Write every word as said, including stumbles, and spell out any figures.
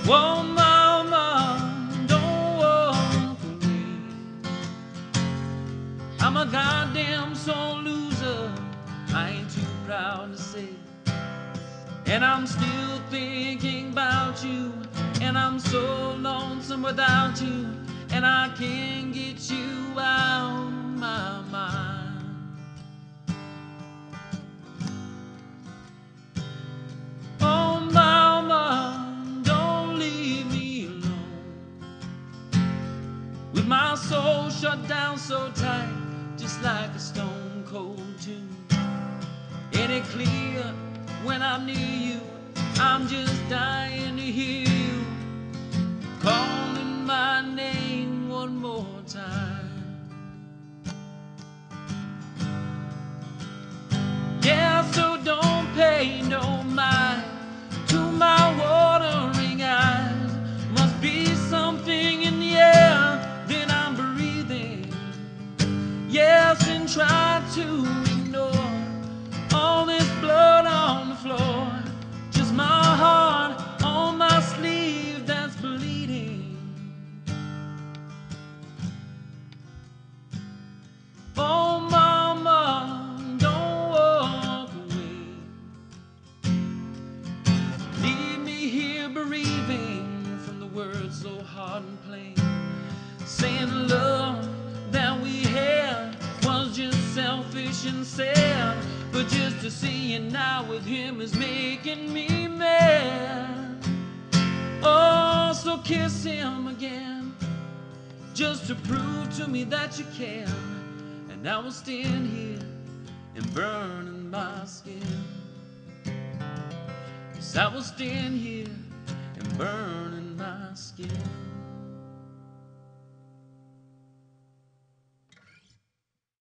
Oh, mama, don't walk away. I'm a goddamn sore loser, I ain't too proud to say. And I'm still thinking about you, and I'm so lonesome without you, and I can't get you out of my mind. Oh, mama, don't leave me alone, with my soul shut down so tight, just like a stone cold tomb. Ain't it clear when I'm near you, I'm just dying to hear you calling my name one more time. Yeah, so don't pay no mind to my watering eyes. Must be something in the air that I'm breathing. Yes, and try to ignore all this blood on the floor. Just my heart on my sleeve that's bleeding. Oh, mama, don't walk away. Leave me here bereaving from the words so hard and plain, saying the love that we had was just selfish and sad. But just to see you now with him is making me mad. Oh, so kiss him again, just to prove to me that you can. And I will stand here and burn in my skin. Yes, I will stand here and burn in my skin.